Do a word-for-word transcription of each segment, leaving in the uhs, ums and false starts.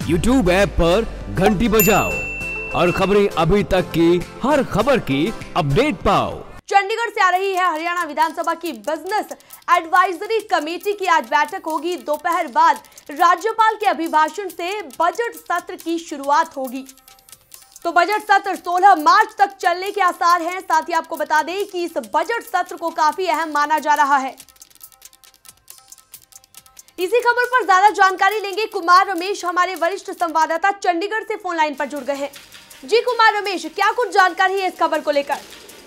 YouTube app पर घंटी बजाओ और खबरें अभी तक की हर खबर की अपडेट पाओ। चंडीगढ़ से आ रही है हरियाणा विधानसभा की बिजनेस एडवाइजरी कमेटी की आज बैठक होगी। दोपहर बाद राज्यपाल के अभिभाषण से बजट सत्र की शुरुआत होगी। तो बजट सत्र सोलह मार्च तक चलने के आसार हैं। साथ ही आपको बता दें कि इस बजट सत्र को काफी अहम माना जा रहा है। इसी खबर पर ज्यादा जानकारी लेंगे कुमार रमेश, हमारे वरिष्ठ संवाददाता चंडीगढ़ से फोन लाइन पर जुड़ गए हैं। जी कुमार रमेश, क्या कुछ जानकारी है इस खबर को लेकर?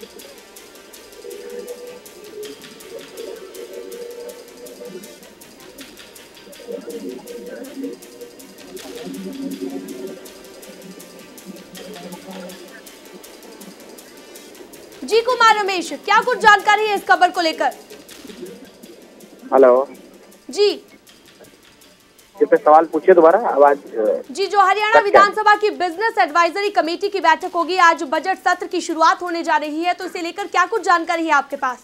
जी कुमार रमेश, क्या कुछ जानकारी है इस खबर को लेकर? हेलो जी ये पे सवाल पूछिए दोबारा, आवाज। जी, जो हरियाणा विधानसभा की बिजनेस एडवाइजरी कमेटी की बैठक होगी, आज बजट सत्र की शुरुआत होने जा रही है, तो इसे लेकर क्या कुछ जानकारी है आपके पास?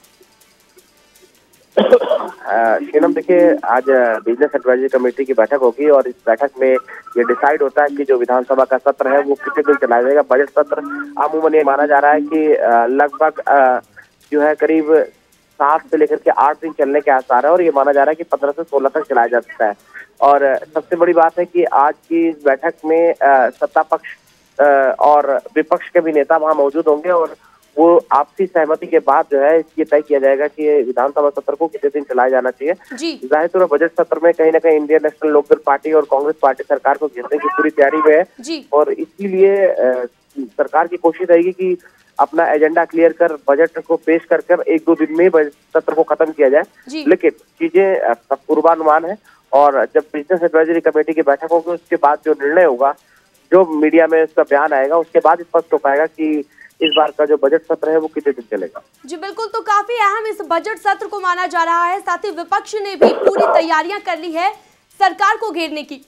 शीनम, देखिए आज बिजनेस एडवाइजरी कमेटी की बैठक होगी और इस बैठक में ये डिसाइड होता है कि जो विधानसभा का सत्र है वो कितने दिन चलाया जाएगा। बजट सत्र अमूमन ये माना जा रहा है कि लगभग जो है करीब सात से लेकर के आठ दिन चलने के आसार है और ये माना जा रहा है कि पंद्रह से सोलह तक चलाया जा सकता है। और सबसे बड़ी बात है कि आज की इस बैठक में सत्ता पक्ष और विपक्ष के भी नेता वहां मौजूद होंगे और वो आपसी सहमति के बाद जो है ये तय किया जाएगा कि विधानसभा सत्र को कितने दिन चलाया जाना चाहिए। जाहिर तौर पर बजट सत्र में कहीं ना कहीं इंडियन नेशनल लोकदल पार्टी और कांग्रेस पार्टी सरकार को घेरने की पूरी तैयारी में है और इसीलिए सरकार की कोशिश रहेगी कि अपना एजेंडा क्लियर कर बजट को पेश कर कर एक दो दिन में बजट सत्र को खत्म किया जाए। लेकिन चीजें पूर्वानुमान है और जब बिजनेस एडवाइजरी कमेटी की बैठक होगी उसके बाद जो निर्णय होगा, जो मीडिया में उसका बयान आएगा, उसके बाद स्पष्ट हो पाएगा कि इस बार का जो बजट सत्र है वो कितने दिन चलेगा। जी बिल्कुल, तो काफी अहम इस बजट सत्र को माना जा रहा है। साथ ही विपक्ष ने भी पूरी तैयारियां कर ली है सरकार को घेरने की।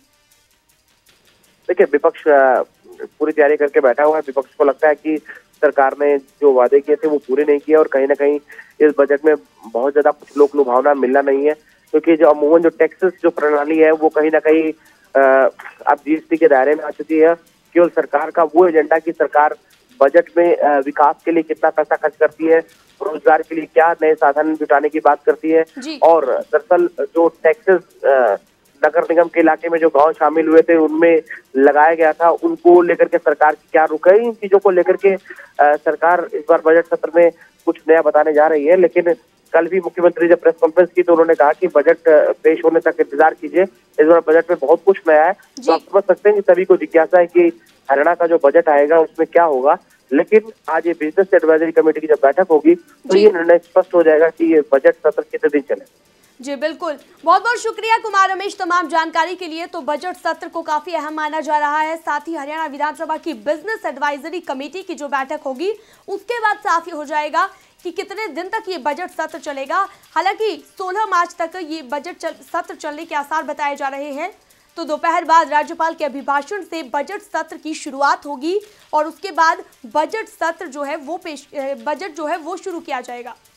देखिए, विपक्ष पूरी तैयारी करके बैठा हुआ है। विपक्ष को लगता है कि सरकार ने जो वादे किए थे वो पूरे नहीं किए और कहीं ना कहीं इस बजट में बहुत ज्यादा कुछ लोक लुभावना मिलना नहीं है, क्योंकि जो अमूमन जो टैक्सेस जो प्रणाली है वो कहीं ना कहीं अब जीएसटी के दायरे में आ चुकी है। केवल सरकार का वो एजेंडा कि सरकार बजट में विकास के लिए कितना पैसा खर्च करती है, रोजगार के लिए क्या नए साधन जुटाने की बात करती है। और दरअसल जो टैक्सेस नगर निगम के इलाके में जो गांव शामिल हुए थे उनमें लगाया गया था, उनको लेकर के सरकार की क्या रुख है, इन चीजों को लेकर के आ, सरकार इस बार बजट सत्र में कुछ नया बताने जा रही है। लेकिन कल भी मुख्यमंत्री जब प्रेस कॉन्फ्रेंस की तो उन्होंने कहा कि बजट पेश होने तक इंतजार कीजिए, इस बार बजट में बहुत कुछ नया है। तो आप समझ सकते हैं कि सभी को जिज्ञासा है कि हरियाणा का जो बजट आएगा उसमें क्या होगा। लेकिन आज ये बिजनेस एडवाइजरी कमेटी की जब बैठक होगी तो ये निर्णय स्पष्ट हो जाएगा कि ये बजट सत्र कितने दिन चले। जी बिल्कुल, बहुत बहुत शुक्रिया कुमार रमेश तमाम जानकारी के लिए। तो बजट सत्र को काफी अहम माना जा रहा है। साथ ही हरियाणा विधानसभा की बिजनेस एडवाइजरी कमेटी की जो बैठक होगी उसके बाद साफ ही हो जाएगा कि कितने दिन तक ये बजट सत्र चलेगा। हालांकि सोलह मार्च तक ये बजट चल, सत्र चलने के आसार बताए जा रहे हैं। तो दोपहर बाद राज्यपाल के अभिभाषण से बजट सत्र की शुरुआत होगी और उसके बाद बजट सत्र जो है वो पेश बजट जो है वो शुरू किया जाएगा।